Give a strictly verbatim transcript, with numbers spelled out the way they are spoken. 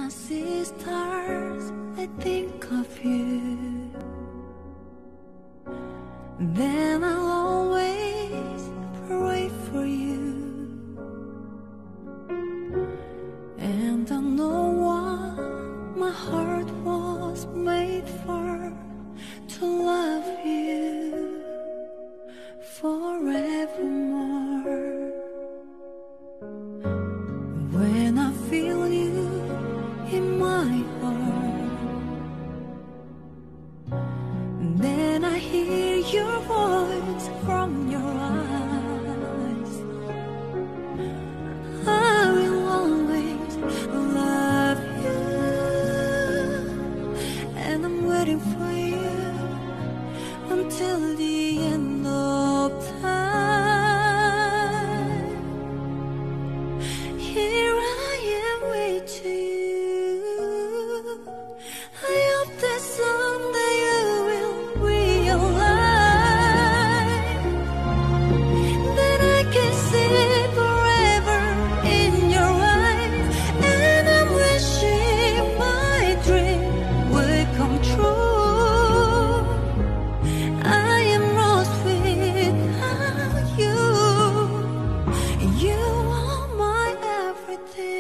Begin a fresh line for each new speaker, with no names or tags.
I see stars, I think of you. Then I'll always pray for you. And I know what my heart was made for, to love you forevermore. When I feel you in my heart, then I hear your voice from your eyes. I will always love you, and I'm waiting for you until the end of time. Here I am with you. I hope that someday you will realize that I can see forever in your eyes. And I'm wishing my dream will come true. I am lost without you. You are my everything.